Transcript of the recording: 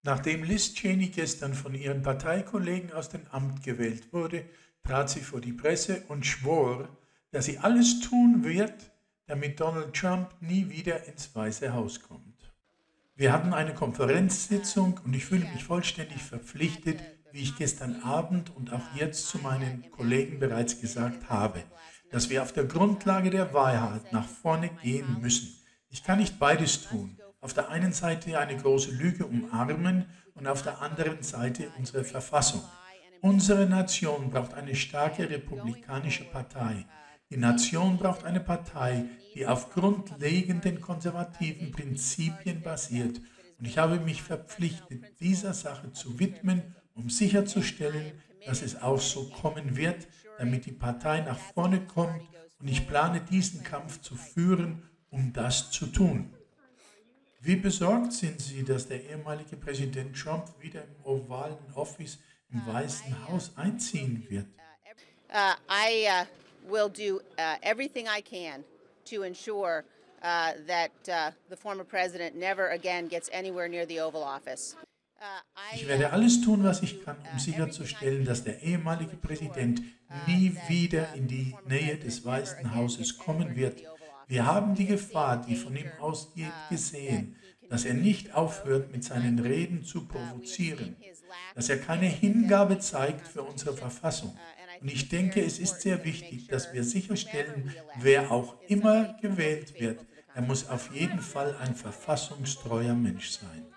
Nachdem Liz Cheney gestern von ihren Parteikollegen aus dem Amt gewählt wurde, trat sie vor die Presse und schwor, dass sie alles tun wird, damit Donald Trump nie wieder ins Weiße Haus kommt. Wir hatten eine Konferenzsitzung und ich fühle mich vollständig verpflichtet, wie ich gestern Abend und auch jetzt zu meinen Kollegen bereits gesagt habe, dass wir auf der Grundlage der Wahrheit nach vorne gehen müssen. Ich kann nicht beides tun. Auf der einen Seite eine große Lüge umarmen und auf der anderen Seite unsere Verfassung. Unsere Nation braucht eine starke republikanische Partei. Die Nation braucht eine Partei, die auf grundlegenden konservativen Prinzipien basiert. Und ich habe mich verpflichtet, dieser Sache zu widmen, um sicherzustellen, dass es auch so kommen wird, damit die Partei nach vorne kommt. Und ich plane diesen Kampf zu führen, um das zu tun. Wie besorgt sind Sie, dass der ehemalige Präsident Trump wieder im ovalen Office im Weißen Haus einziehen wird? I will do everything I can to ensure that the former president never again gets anywhere near the Oval Office. Ich werde alles tun, was ich kann, um sicherzustellen, dass der ehemalige Präsident nie wieder in die Nähe des Weißen Hauses kommen wird. Wir haben die Gefahr, die von ihm ausgeht, gesehen, dass er nicht aufhört, mit seinen Reden zu provozieren, dass er keine Hingabe zeigt für unsere Verfassung. Und ich denke, es ist sehr wichtig, dass wir sicherstellen, wer auch immer gewählt wird, er muss auf jeden Fall ein verfassungstreuer Mensch sein.